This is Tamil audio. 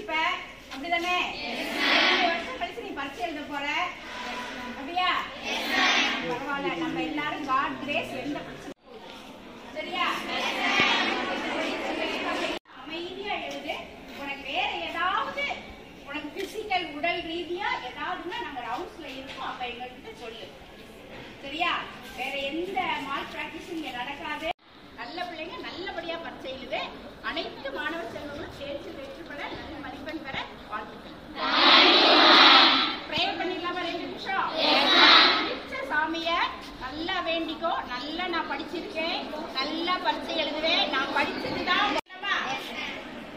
படிச்சிருப்ப, அப்படிதானே? 2 வருஷம் கழிச்சு நீ பரீட்சை எழுத போற, அப்படியா? பரவாயில்ல, நம்ம எல்லாரும் காட் கிரேஸ் எந்த பிரச்சனை சரியா? அமைதியா எழுது. உனக்கு வேற ஏதாவது உனக்கு பிசிக்கல் உடல் ரீதியா ஏதாவதுன்னா நாங்க ரவுண்ட்ஸ்ல இருக்கோம், அப்ப எங்ககிட்ட சொல்லு சரியா? வேற எந்த மால் பிராக்டிஸும் இங்க நடக்காது. நல்ல பிள்ளைங்க நல்லபடியா பரீட்சை எழுது. அனைத்து மாணவ செல்வங்களும் தேர்ச்சி பெற்று பெற நல்ல மதிப்பெண் பெற வாழ்த்துக்கள். ப்ரே பண்ணிடலாமா 2 நிமிஷம்? சாமிய நல்லா வேண்டிக்கோ. நல்லா நான் படிச்சிருக்கேன், நல்லா பரீட்சை